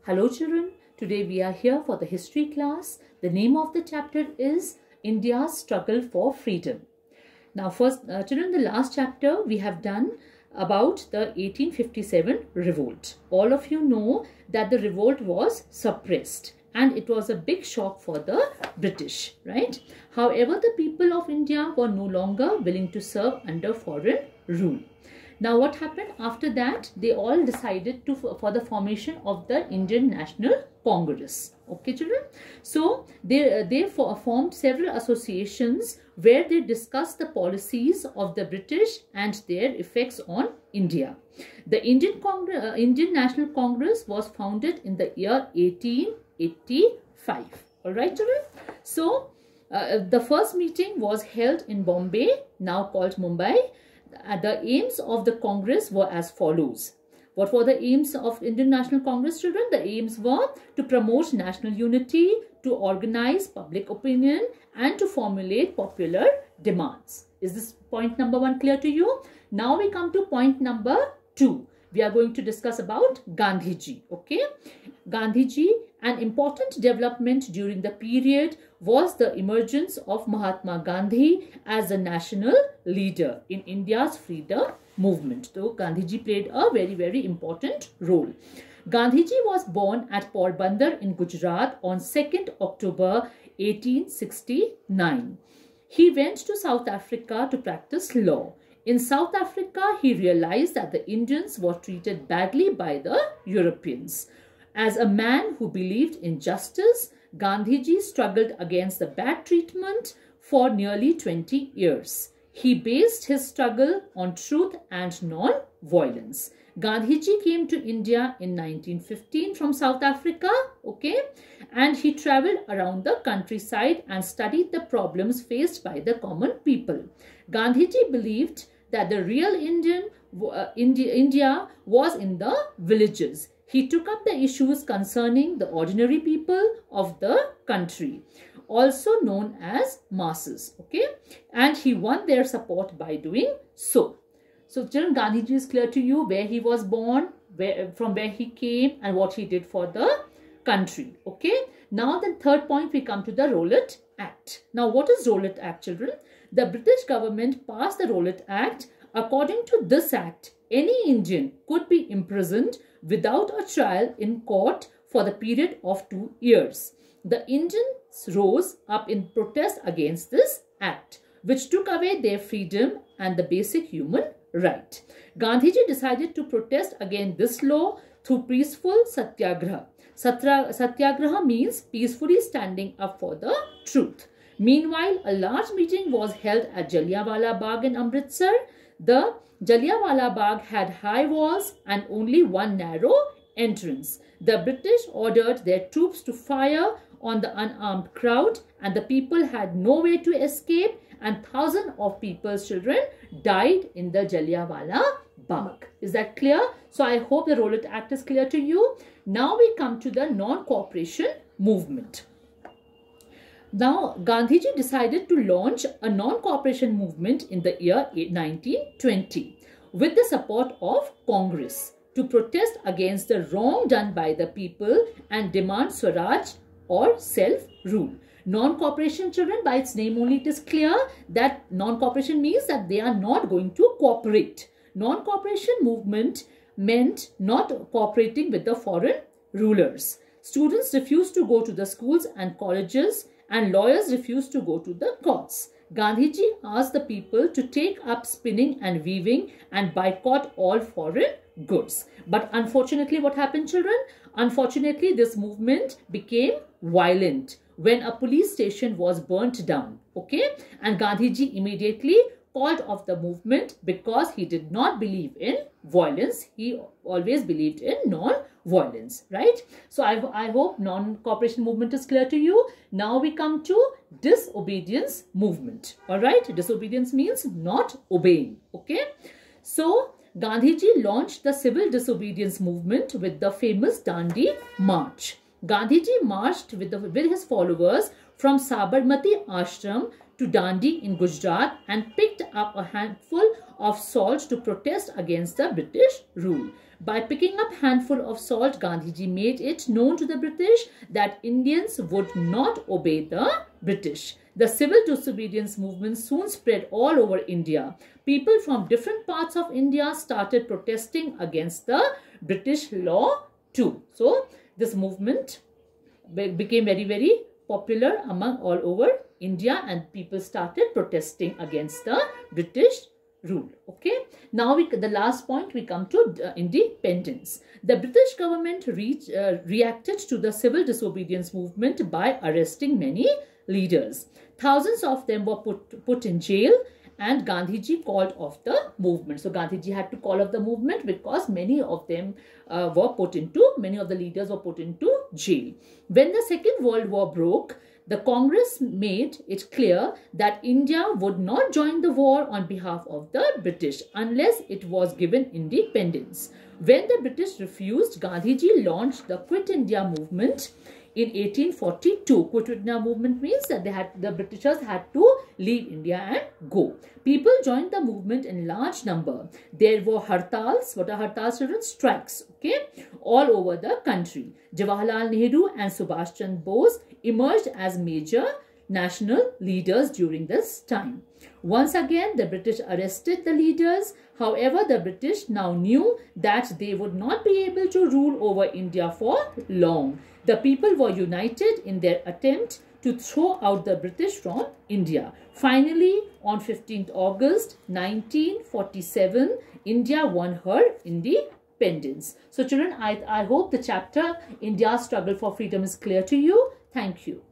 Hello children, today we are here for the history class. The name of the chapter is India's Struggle for Freedom. Now first children, the last chapter we have done about the 1857 revolt. All of you know that the revolt was suppressed and it was a big shock for the British, right? However, the people of India were no longer willing to serve under foreign rule. Now what happened after that? They all decided for the formation of the Indian National Congress. Okay children. So they formed several associations where they discussed the policies of the British and their effects on India. The Indian National Congress was founded in the year 1885. Alright children. So the first meeting was held in Bombay, now called Mumbai. The aims of the Congress were as follows. What were the aims of Indian National Congress, children? The aims were to promote national unity, to organize public opinion, and to formulate popular demands. Is this point number 1 clear to you? Now we come to point number 2. We are going to discuss about Gandhiji. Okay, Gandhiji, an important development during the period was the emergence of Mahatma Gandhi as a national leader in India's freedom movement. So Gandhiji played a very important role. Gandhiji was born at Porbandar in Gujarat on 2nd October 1869. He went to South Africa to practice law. In South Africa, he realized that the Indians were treated badly by the Europeans. As a man who believed in justice, Gandhiji struggled against the bad treatment for nearly 20 years. He based his struggle on truth and non-violence. Gandhiji came to India in 1915 from South Africa, okay, and he traveled around the countryside and studied the problems faced by the common people. Gandhiji believed that the real India was in the villages. He took up the issues concerning the ordinary people of the country, also known as masses, okay, and he won their support by doing so. So children, Gandhiji is clear to you where he was born, from where he came, and what he did for the country, okay. Now the third point, we come to the Rowlatt Act. Now what is Rowlatt Act, children? The British government passed the Rowlatt Act. According to this act, any Indian could be imprisoned without a trial in court for the period of 2 years. The Indians rose up in protest against this act, which took away their freedom and the basic human right. Gandhiji decided to protest against this law through peaceful satyagraha. Satyagraha means peacefully standing up for the truth. Meanwhile, a large meeting was held at Jallianwala Bagh in Amritsar. The Jallianwala Bagh had high walls and only one narrow entrance. The British ordered their troops to fire on the unarmed crowd, and the people had no way to escape, and thousands of people's children died in the Jallianwala Bagh. Is that clear? So I hope the Rowlatt Act is clear to you. Now we come to the non-cooperation movement. Now, Gandhiji decided to launch a non-cooperation movement in the year 1920 with the support of Congress to protest against the wrong done by the people and demand Swaraj or self-rule. Non-cooperation, children, by its name only it is clear that non-cooperation means that they are not going to cooperate. Non-cooperation movement meant not cooperating with the foreign rulers. Students refused to go to the schools and colleges, and lawyers refused to go to the courts. Gandhiji asked the people to take up spinning and weaving and boycott all foreign goods. But unfortunately, what happened, children? Unfortunately, this movement became violent when a police station was burnt down, okay? And Gandhiji immediately called off the movement because he did not believe in violence. He always believed in non-violence, right? So I hope non-cooperation movement is clear to you. Now we come to disobedience movement. All right, disobedience means not obeying, okay? So Gandhiji launched the civil disobedience movement with the famous Dandi March. Gandhiji marched with his followers from Sabarmati Ashram to Dandi in Gujarat and picked up a handful of salt to protest against the British rule. By picking up handful of salt, Gandhiji made it known to the British that Indians would not obey the British. The civil disobedience movement soon spread all over India. People from different parts of India started protesting against the British law too. So this movement became very, very popular among all over India, and people started protesting against the British rule. Okay, now the last point we come to independence. The British government reacted to the civil disobedience movement by arresting many leaders. Thousands of them were put in jail, and Gandhiji called off the movement. So Gandhiji had to call off the movement because many of them many of the leaders were put into jail. When the Second World War broke, the Congress made it clear that India would not join the war on behalf of the British unless it was given independence. When the British refused, Gandhiji launched the Quit India movement in 1842. Quit India movement means that the Britishers had to leave India and go. People joined the movement in large number. There were hartals. What are hartals, children? Strikes. Okay, all over the country. Jawaharlal Nehru and Subhash Chandra Bose emerged as major national leaders during this time. Once again, the British arrested the leaders. However, the British now knew that they would not be able to rule over India for long. The people were united in their attempt to throw out the British from India. Finally, on 15th August 1947, India won her independence. So children, I hope the chapter India's struggle for freedom is clear to you. Thank you.